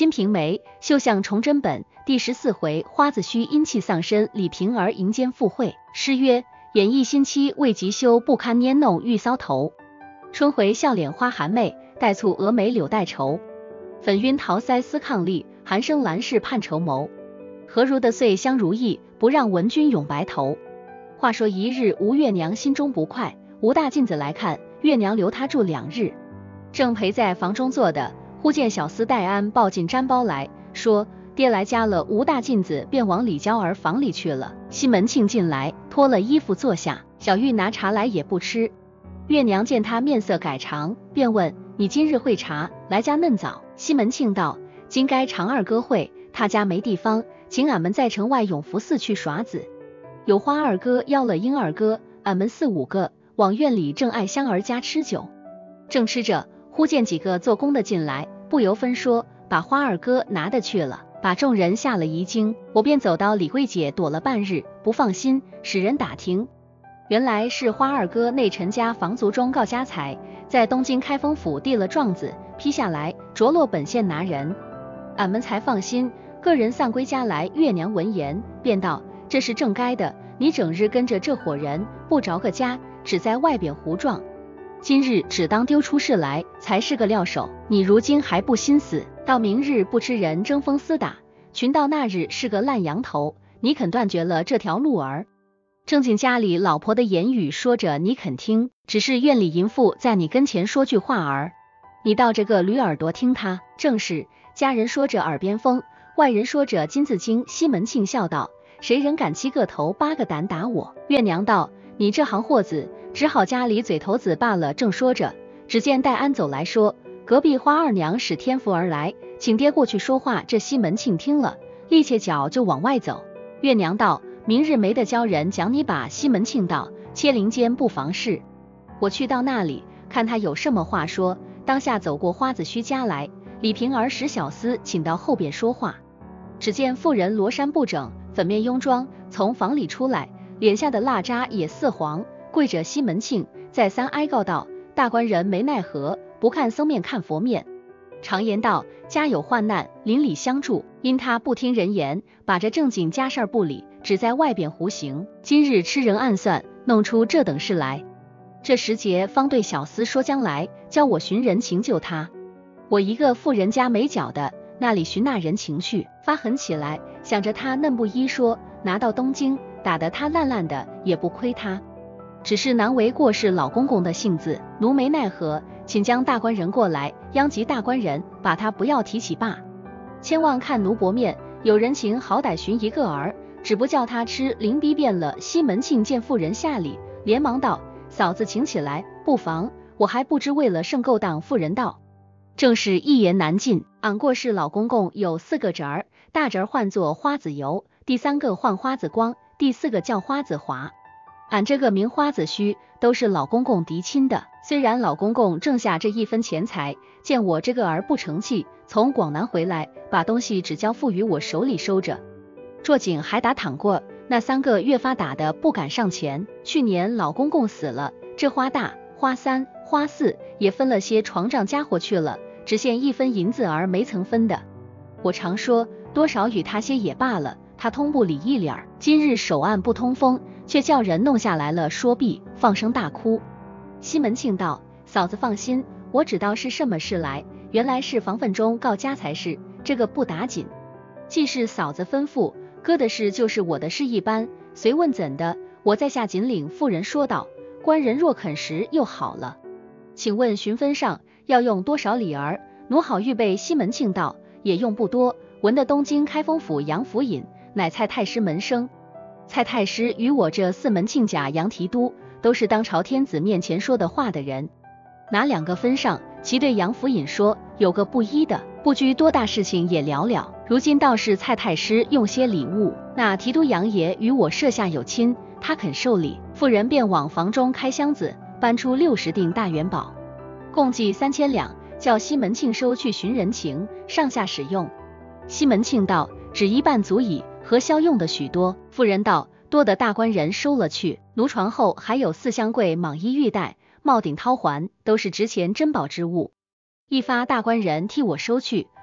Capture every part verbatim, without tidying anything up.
金瓶梅》绣像崇祯本第十四回，花子虚阴气丧身，李瓶儿迎奸赴会。诗曰：演艺新期未及休，不堪拈弄玉搔头。春回笑脸花含媚，带蹙蛾眉柳带愁。粉晕桃腮思伉俪，寒生兰氏盼绸缪。何如的岁相如意，不让闻君永白头。话说一日，吴月娘心中不快，吴大妗子来看，月娘留她住两日。正陪在房中坐的，忽见小厮戴安抱进毡包来说，爹来家了。吴大妗子便往李娇儿房里去了。西门庆进来，脱了衣服坐下，小玉拿茶来也不吃。月娘见他面色改常，便问：你今日会茶，来家嫩早？西门庆道：今该常二哥会，他家没地方，请俺们在城外永福寺去耍子。有花二哥邀了英二哥，俺们四五个往院里正爱香儿家吃酒。正吃着，忽见几个做工的进来，不由分说，把花二哥拿得去了，把众人吓了一惊。我便走到李桂姐躲了半日，不放心，使人打听，原来是花二哥内陈家房族中告家财，在东京开封府递了状子，批下来着落本县拿人，俺们才放心。个人散归家来。月娘闻言便道：这是正该的，你整日跟着这伙人，不着个家，只在外边胡撞，今日只当丢出事来，才是个料手。你如今还不心死，到明日不吃人争锋厮打，群到那日是个烂羊头，你肯断绝了这条路儿？正经家里老婆的言语说着，你肯听？只是院里淫妇在你跟前说句话儿，你到这个驴耳朵听他。正是家人说着耳边风，外人说着金字经。西门庆笑道：谁人敢七个头八个胆打我？月娘道：你这行货子，只好家里嘴头子罢了。正说着，只见戴安走来说：隔壁花二娘使天福而来，请爹过去说话。这西门庆听了，趔趄脚就往外走。月娘道：明日没得教人讲你把。西门庆道：切灵间不妨事，我去到那里看他有什么话说。当下走过花子虚家来，李瓶儿使小厮请到后边说话。只见妇人罗衫不整，粉面慵妆，从房里出来，脸下的蜡渣也似黄，跪着西门庆再三哀告道：大官人没奈何，不看僧面看佛面。常言道：家有患难，邻里相助。因他不听人言，把这正经家事不理，只在外边胡行，今日吃人暗算，弄出这等事来。这时节方对小厮说将来，教我寻人情救他。我一个妇人家没脚的，那里寻那人情去？发狠起来，想着他嫩不依说，拿到东京，打得他烂烂的，也不亏他。只是难为过是老公公的性子，奴没奈何，请将大官人过来，殃及大官人，把他不要提起罢。千万看奴薄面，有人情好歹寻一个儿，只不叫他吃灵逼变了。西门庆见妇人下礼，连忙道：嫂子请起来，不妨，我还不知为了甚勾当。妇人道：正是一言难尽，俺过世老公公有四个侄儿，大侄儿唤作花子油，第三个唤花子光，第四个叫花子华。俺这个名花子虚，都是老公公嫡亲的。虽然老公公挣下这一分钱财，见我这个儿不成器，从广南回来，把东西只交付于我手里收着。捉紧还打躺过，那三个越发打得不敢上前。去年老公公死了，这花大、花三、花四也分了些床帐家伙去了，只现一分银子儿没曾分的。我常说多少与他些也罢了，他通不理一脸儿。今日手按不通风，却叫人弄下来了。说毕，放声大哭。西门庆道：嫂子放心，我知道是什么事来，原来是房份中告家财事，这个不打紧。既是嫂子吩咐，哥的事就是我的事一般，随问怎的，我在下紧领。妇人说道：官人若肯时又好了，请问寻分上要用多少礼儿？奴好预备。西门庆道：也用不多，闻的东京开封府杨府尹，乃蔡太师门生。蔡太师与我这四门庆甲杨提督，都是当朝天子面前说的话的人。哪两个分上？其对杨府尹说：有个不依的，不拘多大事情也了了。如今倒是蔡太师用些礼物，那提督杨爷与我设下有亲，他肯受礼。妇人便往房中开箱子，搬出六十锭大元宝，共计三千两，叫西门庆收去寻人情，上下使用。西门庆道：只一半足矣，何消用的许多？妇人道：多得大官人收了去，奴床后还有四箱柜蟒衣玉带、帽顶绦环，都是值钱珍宝之物，一发大官人替我收去，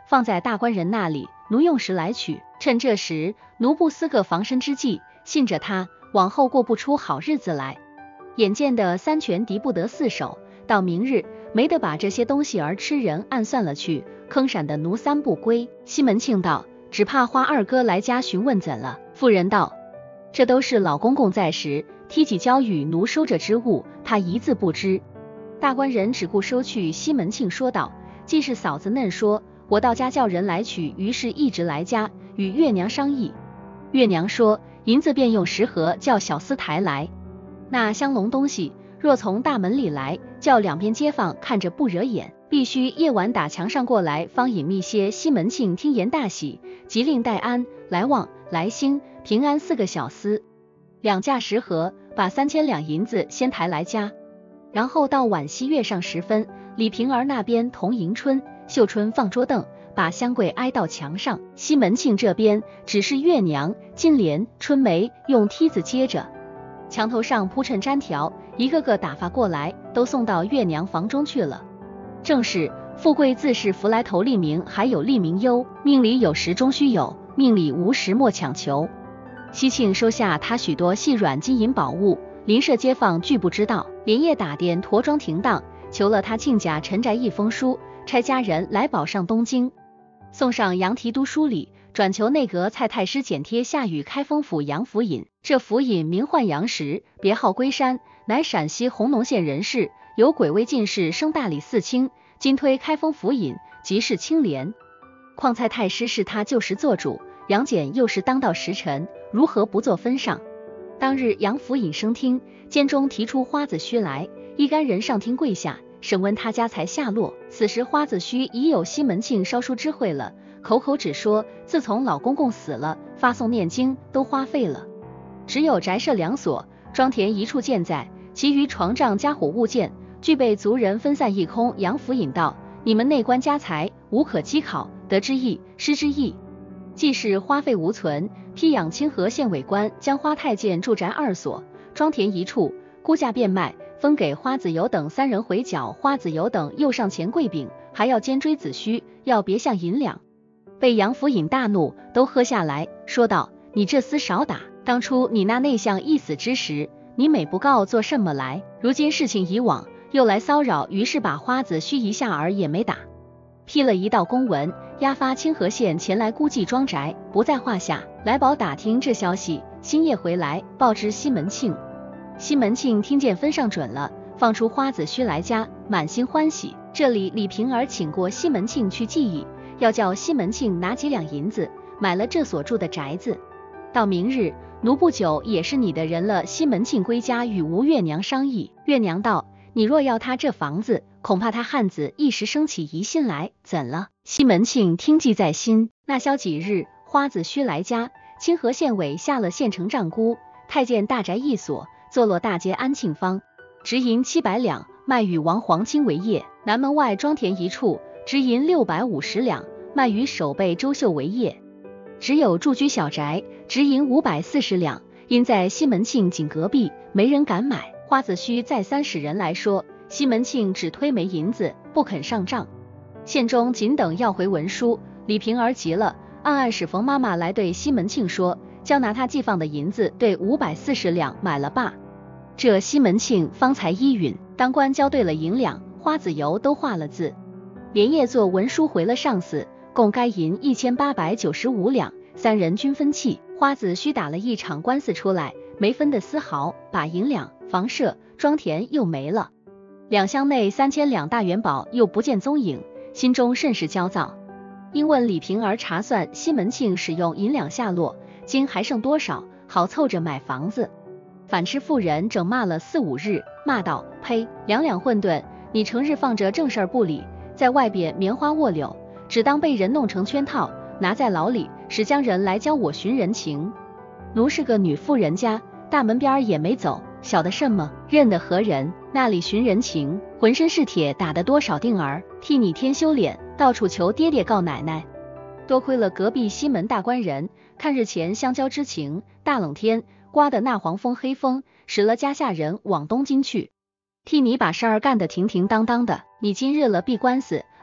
放在大官人那里，奴用时来取。趁这时，奴不思个防身之计，信着他，往后过不出好日子来。眼见的三拳敌不得四手，到明日没得把这些东西儿吃人暗算了去，坑闪的奴三不归。西门庆道：只怕花二哥来家询问怎了？妇人道：这都是老公公在时提起交与奴收着之物，他一字不知。大官人只顾收去。西门庆说道：既是嫂子嫩说，我到家叫人来取，于是一直来家与月娘商议。月娘说银子便用十盒，叫小厮抬来。那香笼东西若从大门里来，叫两边街坊看着不惹眼，必须夜晚打墙上过来，方隐秘些。西门庆听言大喜，即令戴安、来旺、来兴、平安四个小厮，两架十盒，把三千两银子先抬来家。然后到晚夕月上时分，李瓶儿那边同迎春、秀春放桌凳，把香柜挨到墙上。西门庆这边只是月娘、金莲、春梅用梯子接着，墙头上铺衬毡条，一个个打发过来，都送到月娘房中去了。正是富贵自是福来头，利民还有利民忧，命里有时终须有，命里无时莫强求。西庆收下他许多细软金银宝物，邻舍街坊俱不知道，连夜打点驼庄停当，求了他亲家陈宅一封书，差家人来保上东京，送上杨提督书里，转求内阁蔡太师剪贴下与开封府杨府尹。这府尹名唤杨时，别号龟山，乃陕西弘农县人士，有鬼位进士，升大理寺卿，今推开封府尹，即是清廉。况蔡太师是他旧时做主，杨戬又是当道时辰，如何不做分上？当日杨府尹升听，监中提出花子虚来，一干人上厅跪下，审问他家财下落。此时花子虚已有西门庆烧书知会了，口口只说自从老公公死了，发送念经都花费了，只有宅舍两所，庄田一处健在，其余床帐家伙物件俱被族人分散一空。杨府尹道：你们内官家财无可稽考，得之意失之意，既是花费无存，批养清河县委官将花太监住宅二所，庄田一处，估价变卖，分给花子由等三人回缴。花子由等又上前跪禀，还要兼追子虚，要别项银两。被杨府尹大怒，都喝下来，说道：你这厮少打，当初你那内相一死之时，你每不告做什么来？如今事情已往，又来骚扰，于是把花子虚一下儿也没打，批了一道公文，押发清河县前来估计庄宅，不在话下。来宝打听这消息，星夜回来报知西门庆。西门庆听见分上准了，放出花子虚来家，满心欢喜。这里李瓶儿请过西门庆去记忆，要叫西门庆拿几两银子买了这所住的宅子。到明日奴不久也是你的人了。西门庆归家与吴月娘商议，月娘道：你若要他这房子，恐怕他汉子一时生起疑心来，怎了？西门庆听记在心。那消几日，花子虚来家，清河县委下了县城账估，太监大宅一所，坐落大街安庆坊，直银七百两，卖与王黄清为业。南门外庄田一处，直银六百五十两，卖与守备周秀为业。只有住居小宅，直银五百四十两，因在西门庆井隔壁，没人敢买。花子虚再三使人来说，西门庆只推没银子，不肯上账。县中仅等要回文书，李瓶儿急了，暗暗使冯妈妈来对西门庆说，将拿他寄放的银子对五百四十两买了罢。这西门庆方才依允，当官交对了银两，花子油都画了字，连夜做文书回了上司，共该银一千八百九十五两，三人均分弃。花子虚打了一场官司出来，没分的丝毫，把银两、房舍、庄田又没了，两乡内三千两大元宝又不见踪影，心中甚是焦躁。因问李瓶儿查算西门庆使用银两下落，今还剩多少，好凑着买房子。反吃妇人整骂了四五日，骂道：呸，两两混沌，你成日放着正事儿不理，在外边棉花卧柳，只当被人弄成圈套，拿在牢里，使将人来教我寻人情。奴是个女妇人家，大门边也没走，晓得什么？认得何人？那里寻人情？浑身是铁，打得多少定儿，替你添羞脸，到处求爹爹告奶奶。多亏了隔壁西门大官人，看日前相交之情，大冷天刮的那黄风黑风，使了家下人往东京去，替你把事儿干得停停当当的。你今日了闭官司，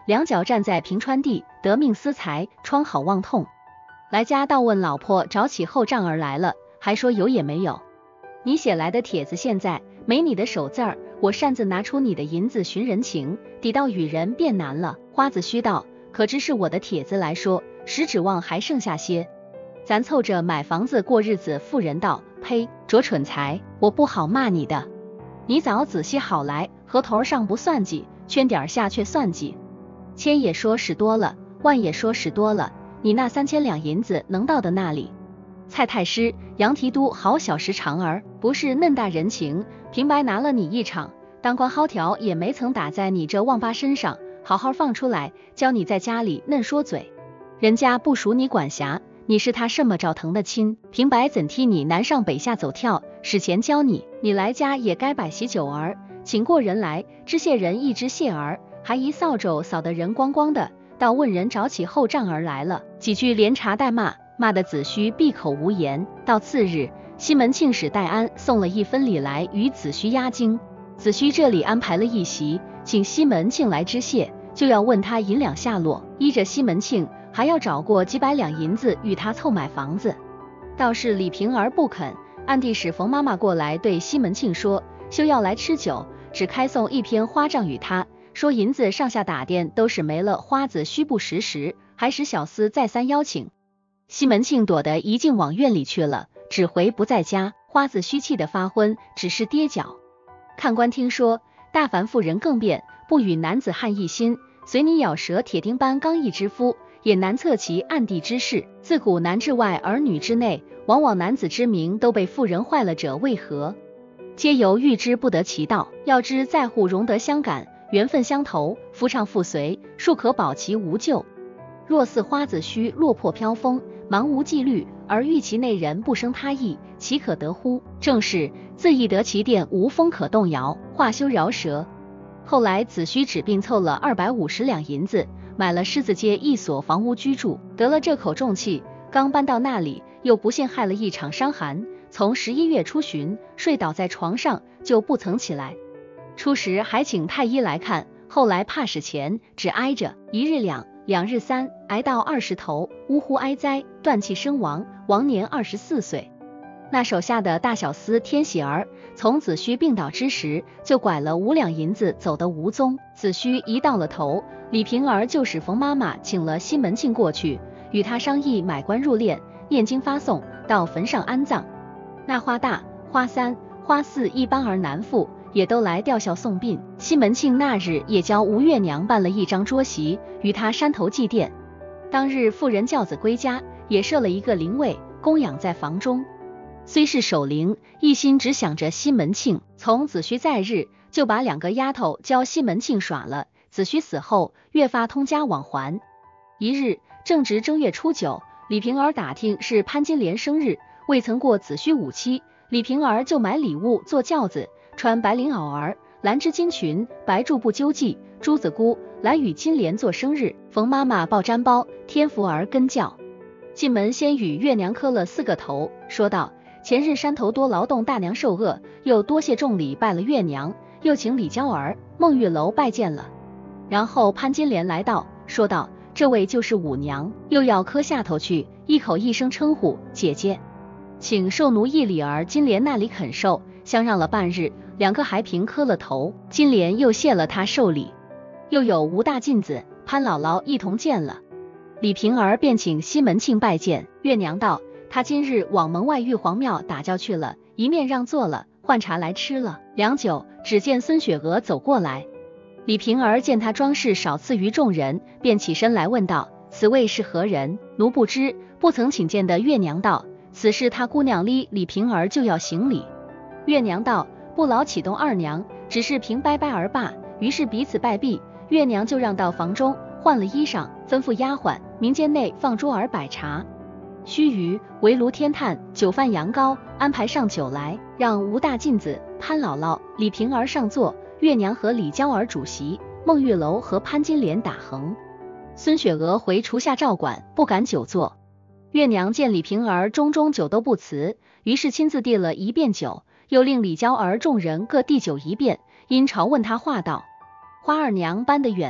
两脚站在平川地，得命思财，疮好望痛。来家倒问老婆找起后账儿来了，还说有也没有。你写来的帖子现在没你的手字儿，我擅自拿出你的银子寻人情，抵到与人便难了。花子虚道，可知是我的帖子来说，实指望还剩下些。咱凑着买房子过日子。妇人道，呸，拙蠢材，我不好骂你的。你早仔细好来，合头上不算计，圈点下却算计。千也说使多了，万也说使多了，你那三千两银子能到的那里？蔡太师、杨提督好小时长儿，不是嫩大人情，平白拿了你一场，当官蒿条也没曾打在你这旺八身上，好好放出来，教你在家里嫩说嘴。人家不属你管辖，你是他什么照疼的亲，平白怎替你南上北下走跳，使钱教你，你来家也该摆喜酒儿，请过人来，知谢人一知谢儿，还一扫帚扫得人光光的，到问人找起后账儿来了，几句连茬带骂，骂得子虚闭口无言。到次日，西门庆使戴安送了一分礼来与子虚压惊，子虚这里安排了一席，请西门庆来知谢，就要问他银两下落，依着西门庆还要找过几百两银子与他凑买房子。倒是李瓶儿不肯，暗地使冯妈妈过来对西门庆说，休要来吃酒，只开送一篇花账与他，说银子上下打点都是没了，花子虚不实时，还使小厮再三邀请。西门庆躲得一径往院里去了，只回不在家。花子虚气的发昏，只是跌脚。看官听说，大凡妇人更变，不与男子汉一心，随你咬舌铁钉般刚毅之夫，也难测其暗地之事。自古男之外而女之内，往往男子之名都被妇人坏了者为何？皆由欲知不得其道。要知在乎容德相感，缘分相投，夫唱妇随，庶可保其无咎。若似花子虚落魄飘风，茫无纪律，而欲其内人不生他意，岂可得乎？正是自意得其殿无风可动摇，话休饶舌。后来子虚指并凑了二百五十两银子，买了狮子街一所房屋居住，得了这口重气，刚搬到那里，又不幸害了一场伤寒，从十一月初旬睡倒在床上，就不曾起来。初时还请太医来看，后来怕使钱，只挨着一日两，两日三，挨到二十头，呜呼哀哉，断气身亡，亡年二十四岁。那手下的大小厮天喜儿，从子虚病倒之时，就拐了五两银子走得无踪。子虚一到了头，李瓶儿就使冯妈妈请了西门庆过去，与他商议买棺入殓，念经发送，到坟上安葬。那花大、花三、花四一班儿男妇也都来吊孝送殡。西门庆那日也教吴月娘办了一张桌席，与他山头祭奠。当日妇人轿子归家，也设了一个灵位，供养在房中。虽是守灵，一心只想着西门庆。从子虚在日，就把两个丫头教西门庆耍了。子虚死后，越发通家往还。一日正值正月初九，李瓶儿打听是潘金莲生日，未曾过子虚五七，李瓶儿就买礼物坐轿子，穿白绫袄儿、蓝织金裙、白柱布揪髻，珠子姑来与金莲做生日。冯妈妈抱毡包，天福儿跟轿。进门先与月娘磕了四个头，说道：前日山头多劳动大娘受饿，又多谢重礼拜了月娘，又请李娇儿、孟玉楼拜见了。然后潘金莲来到，说道：这位就是五娘，又要磕下头去，一口一声称呼姐姐，请受奴一礼儿。金莲那里肯受，相让了半日，两个还平磕了头。金莲又谢了他受礼，又有吴大妗子、潘姥姥一同见了。李瓶儿便请西门庆拜见。月娘道：他今日往门外玉皇庙打轿去了，一面让座了，换茶来吃了。良久，只见孙雪娥走过来。李瓶儿见他装饰少次于众人，便起身来问道：此位是何人？奴不知，不曾请见的。月娘道：此是他姑娘哩。李瓶儿就要行礼。月娘道：不劳启动二娘，只是平拜拜而罢。于是彼此拜毕，月娘就让到房中换了衣裳，吩咐丫鬟民间内放桌儿摆茶。须臾，围炉添炭，酒饭羊羔，安排上酒来，让吴大妗子、潘姥姥、李瓶儿上座，月娘和李娇儿主席，孟玉楼和潘金莲打横。孙雪娥回厨下照管，不敢久坐。月娘见李瓶儿中中酒都不辞，于是亲自递了一遍酒，又令李娇儿众人各递酒一遍，因朝问他话道：花二娘搬得远了，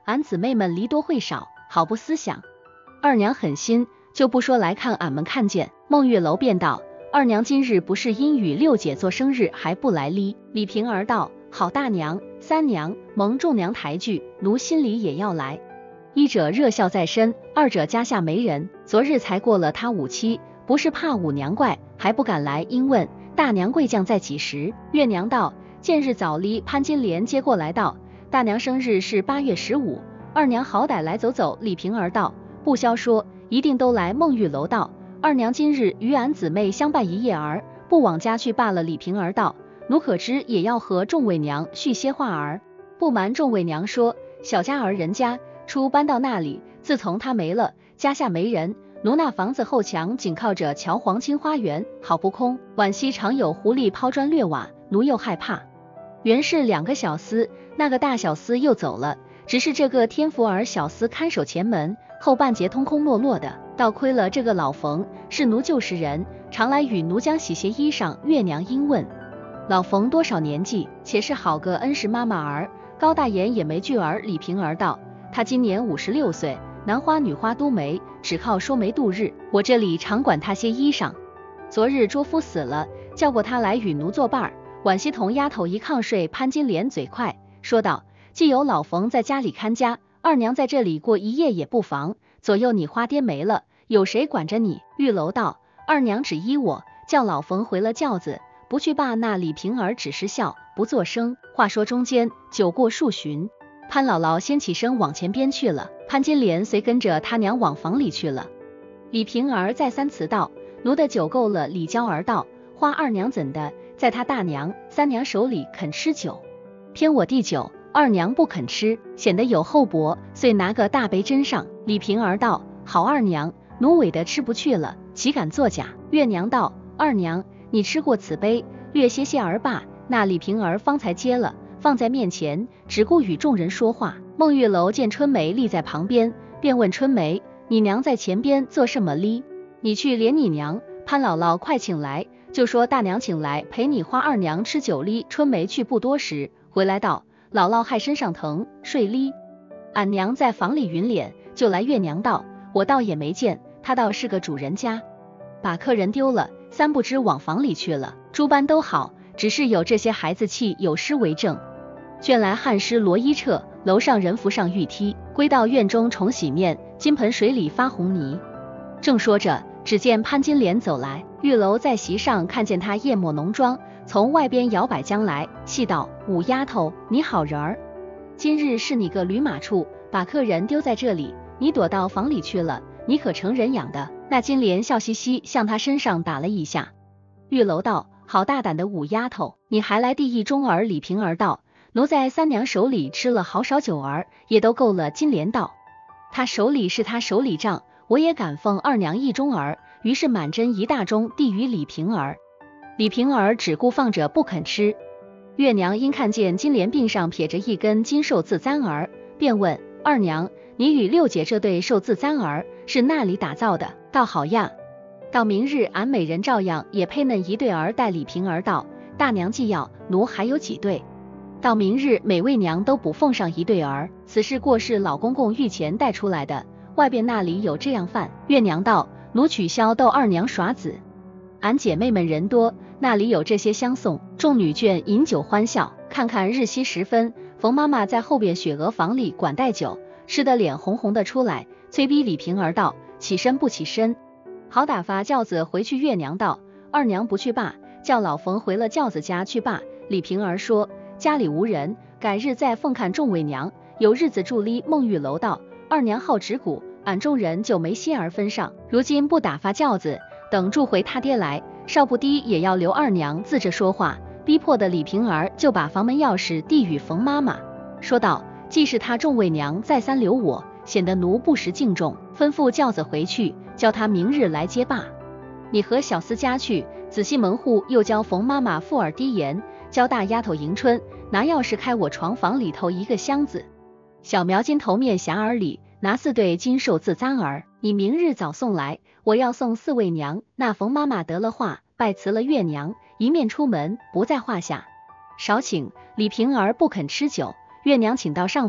俺姊妹们离多会少，好不思想。二娘狠心，就不说来看俺们看见。孟玉楼便道，二娘今日不是因与六姐做生日还不来哩？李瓶儿道，好大娘、三娘蒙众娘抬举，奴心里也要来。一者热笑在身，二者家下没人，昨日才过了他五七，不是怕五娘怪，还不敢来，因问大娘贵将在几时？月娘道，见日早哩。潘金莲接过来道，大娘生日是八月十五，二娘好歹来走走。李瓶儿道，不消说，一定都来。孟玉楼道，二娘今日与俺姊妹相伴一夜儿，不往家去罢了。李瓶儿道，奴可知也要和众位娘叙些话儿。不瞒众位娘说，小家儿人家初搬到那里，自从他没了，家下没人，奴那房子后墙紧靠着乔黄青花园，好不空，晚夕常有狐狸抛砖掠瓦，奴又害怕。原是两个小厮，那个大小厮又走了，只是这个天福儿小厮看守前门，后半截空空落落的，倒亏了这个老冯是奴旧时人，常来与奴将洗些衣裳。月娘因问，老冯多少年纪？且是好个恩实妈妈儿，高大言也没句儿。李瓶儿道，他今年五十六岁，男花女花都没，只靠说媒度日。我这里常管他些衣裳。昨日卓夫死了，叫过他来与奴作伴儿。晚夕同丫头一炕睡。潘金莲嘴快说道，既有老冯在家里看家，二娘在这里过一夜也不妨。左右你花爹没了，有谁管着你？玉楼道，二娘只依我，叫老冯回了轿子，不去罢。那李瓶儿只是笑不作声。话说中间酒过数巡，潘姥姥先起身往前边去了，潘金莲随跟着他娘往房里去了。李瓶儿再三辞道，奴的酒够了。李娇儿道，花二娘怎的在他大娘、三娘手里肯吃酒？偏我递酒，二娘不肯吃，显得有厚薄，遂拿个大杯斟上。李瓶儿道，好二娘，奴委的吃不去了，岂敢作假？月娘道，二娘，你吃过此杯，略歇歇而罢。那李瓶儿方才接了，放在面前，只顾与众人说话。孟玉楼见春梅立在旁边，便问春梅，你娘在前边做什么哩？你去连你娘。潘姥姥快请来，就说大娘请来陪你花二娘吃酒哩。春梅去不多时，回来道，姥姥害身上疼，睡哩。俺娘在房里匀脸，就来。月娘道，我倒也没见，他倒是个主人家，把客人丢了，三不知往房里去了。诸般都好，只是有这些孩子气，有诗为证。卷来汗湿罗衣彻，楼上人扶上玉梯，归到院中重洗面，金盆水里发红泥。正说着，只见潘金莲走来，玉楼在席上看见她艳抹浓妆，从外边摇摆将来，戏道，五丫头，你好人儿，今日是你个驴马处，把客人丢在这里，你躲到房里去了，你可成人养的？那金莲笑嘻嘻向他身上打了一下。玉楼道，好大胆的五丫头，你还来递一盅儿？李瓶儿道，奴在三娘手里吃了好少酒儿，也都够了。金莲道，他手里是他手里账，我也敢奉二娘一盅儿。于是满斟一大盅递与李瓶儿。李瓶儿只顾放着不肯吃。月娘因看见金莲鬓上撇着一根金寿字簪儿，便问二娘，你与六姐这对寿字簪儿是那里打造的？倒好呀，到明日俺美人照样也配嫩一对儿。待李瓶儿道，大娘既要，奴还有几对？到明日每位娘都补奉上一对儿。此事过是老公公御前带出来的，外边那里有这样饭？月娘道，奴取消逗二娘耍子，俺姐妹们人多，那里有这些相送？众女眷饮酒欢笑，看看日西时分，冯妈妈在后边雪娥房里管带酒，吃得脸红红的出来，催逼李瓶儿道，起身不起身？好打发轿子回去。月娘道，二娘不去罢，叫老冯回了轿子家去罢。李瓶儿说，家里无人，改日再奉看众位娘，有日子住哩。孟玉楼道，二娘好指骨，俺众人就没心儿分上，如今不打发轿子，等住回他爹来，少不低也要留二娘自着说话，逼迫的李瓶儿就把房门钥匙递与冯妈妈，说道，既是他众位娘再三留我，显得奴不识敬重，吩咐轿子回去，叫他明日来接罢。你和小厮家去，仔细门户又教冯妈妈附耳低言，教大丫头迎春拿钥匙开我床房里头一个箱子，小描金头面匣儿里拿四对金寿字簪儿，你明日早送来，我要送四位娘。那冯妈妈得了话，拜辞了月娘，一面出门，不在话下。少请。李瓶儿不肯吃酒，月娘请到上房，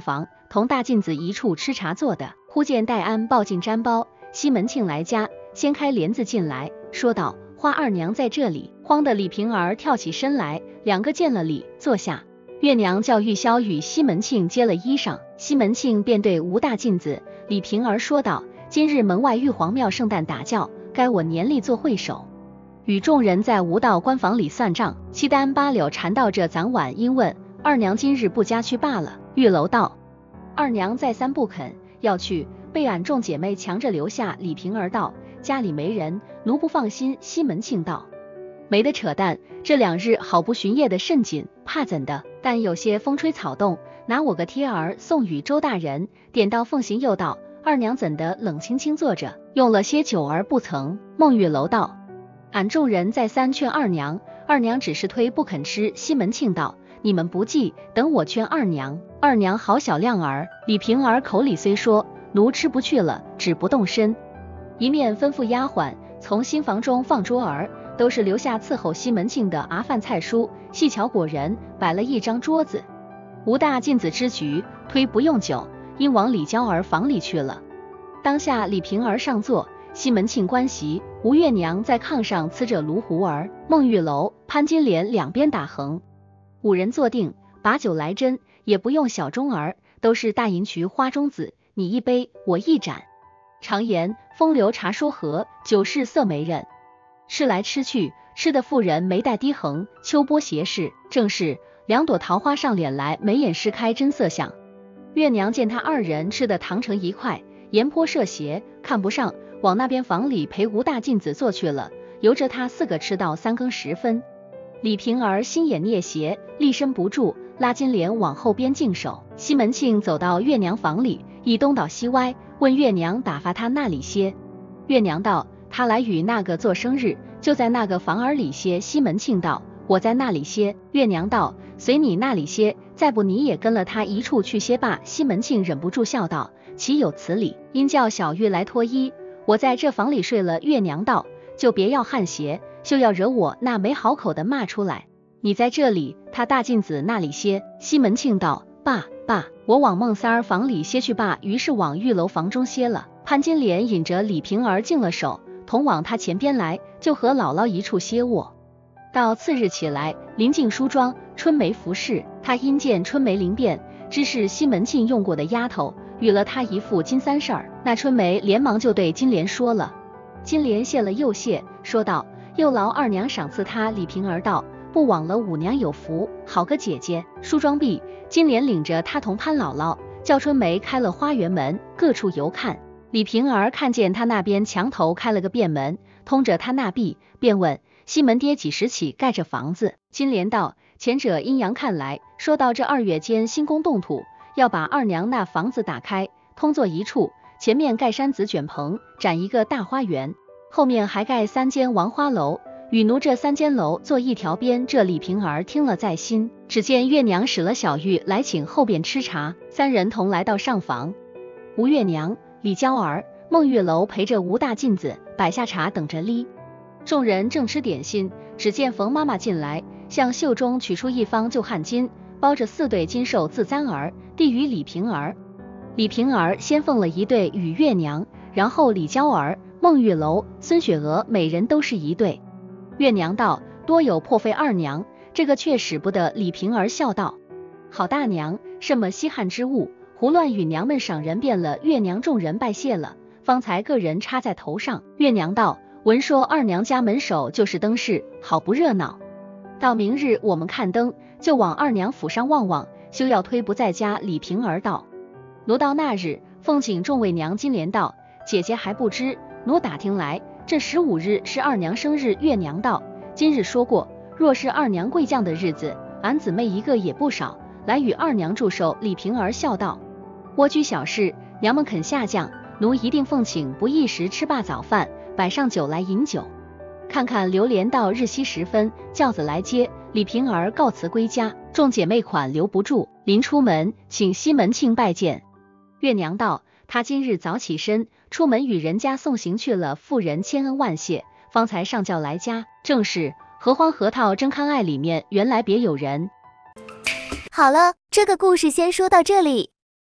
同大妗子一处吃茶坐的，忽见戴安抱进毡包，西门庆来家，掀开帘子进来，说道：花二娘在这里。慌的李瓶儿跳起身来，两个见了礼，坐下。月娘叫玉箫与西门庆接了衣裳，西门庆便对吴大妗子、李瓶儿说道：今日门外玉皇庙圣诞打醮，该我年例做会首，与众人在吴道官房里算账。七单八柳缠到这早晚，因问二娘今日不家去罢了。玉楼道：二娘再三不肯，要去，被俺众姐妹强着留下。李瓶儿道：家里没人，奴不放心。西门庆道：没得扯淡，这两日好不巡夜的甚紧，怕怎的？但有些风吹草动，拿我个贴儿送与周大人。点到凤行又道：二娘怎的冷清清坐着，用了些酒而不曾？孟玉楼道：俺众人再三劝二娘，二娘只是推不肯吃。西门庆道：你们不记，等我劝二娘。二娘好小量儿。李瓶儿口里虽说，奴吃不去了，只不动身。一面吩咐丫鬟从新房中放桌儿，都是留下伺候西门庆的阿饭菜蔬，细巧果仁，摆了一张桌子。吴大妗子之局，推不用酒，因往李娇儿房里去了。当下李瓶儿上座，西门庆观席，吴月娘在炕上呲着炉壶儿，孟玉楼、潘金莲两边打横。五人坐定，把酒来斟，也不用小盅儿，都是大银渠花中子，你一杯，我一盏。常言风流茶说和，酒是色媒人。吃来吃去，吃的妇人眉黛低横，秋波斜视，正是两朵桃花上脸来，眉眼失开真色相。月娘见他二人吃得糖成一块，沿坡涉斜，看不上，往那边房里陪吴大妗子坐去了，由着他四个吃到三更时分。李瓶儿心眼蹑斜，立身不住，拉金莲往后边静守。西门庆走到月娘房里，一东倒西歪，问月娘打发他那里歇。月娘道：他来与那个做生日，就在那个房儿里歇。西门庆道：我在那里歇。月娘道：随你那里歇，再不你也跟了他一处去歇罢。西门庆忍不住笑道：岂有此理，因叫小玉来脱衣，我在这房里睡了。月娘道：就别要汗鞋，休要惹我那没好口的骂出来。你在这里，他大妗子那里歇。西门庆道：罢罢，我往孟三儿房里歇去罢。于是往玉楼房中歇了。潘金莲引着李瓶儿净了手，同往他前边来，就和姥姥一处歇卧。到次日起来，临近梳妆，春梅服侍，他因见春梅灵便，知是西门庆用过的丫头，与了他一副金三事儿。那春梅连忙就对金莲说了。金莲谢了又谢，说道：又劳二娘赏赐他。李瓶儿道：不枉了五娘有福，好个姐姐。梳妆毕，金莲领着他同潘姥姥，叫春梅开了花园门，各处游看。李瓶儿看见他那边墙头开了个便门，通着他那壁，便问西门爹几时起盖这房子？金莲道：前者阴阳看来，说到这二月间新工动土，要把二娘那房子打开，通作一处，前面盖山子卷棚，展一个大花园，后面还盖三间王花楼，与奴这三间楼做一条边。这李瓶儿听了在心。只见月娘使了小玉来请后边吃茶，三人同来到上房。吴月娘、李娇儿、孟玉楼陪着吴大妗子摆下茶等着哩。众人正吃点心，只见冯妈妈进来，向袖中取出一方旧汗巾，包着四对金寿字簪儿，递与李瓶儿。李瓶儿先奉了一对与月娘，然后李娇儿、孟玉楼、孙雪娥每人都是一对。月娘道：多有破费二娘，这个却使不得。李瓶儿笑道：好大娘，什么稀罕之物，胡乱与娘们赏人变了。月娘众人拜谢了，方才个人插在头上。月娘道：闻说二娘家门首就是灯市，好不热闹。到明日我们看灯，就往二娘府上望望，休要推不在家。李瓶儿道：奴到那日，奉请众位娘。金莲道：姐姐还不知，奴打听来，这十五日是二娘生日。月娘道：今日说过，若是二娘贵将的日子，俺姊妹一个也不少，来与二娘祝寿。李瓶儿笑道：蜗居小事，娘们肯下降，奴一定奉请。不一时吃罢早饭，摆上酒来饮酒。看看流连到日西时分，轿子来接，李瓶儿告辞归家。众姐妹款留不住，临出门请西门庆拜见。月娘道：他今日早起身，出门与人家送行去了，妇人千恩万谢，方才上轿来家。正是合欢核桃真堪爱，里面原来别有人。 好了，这个故事先说到这里。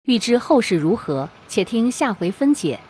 欲知后事如何，且听下回分解。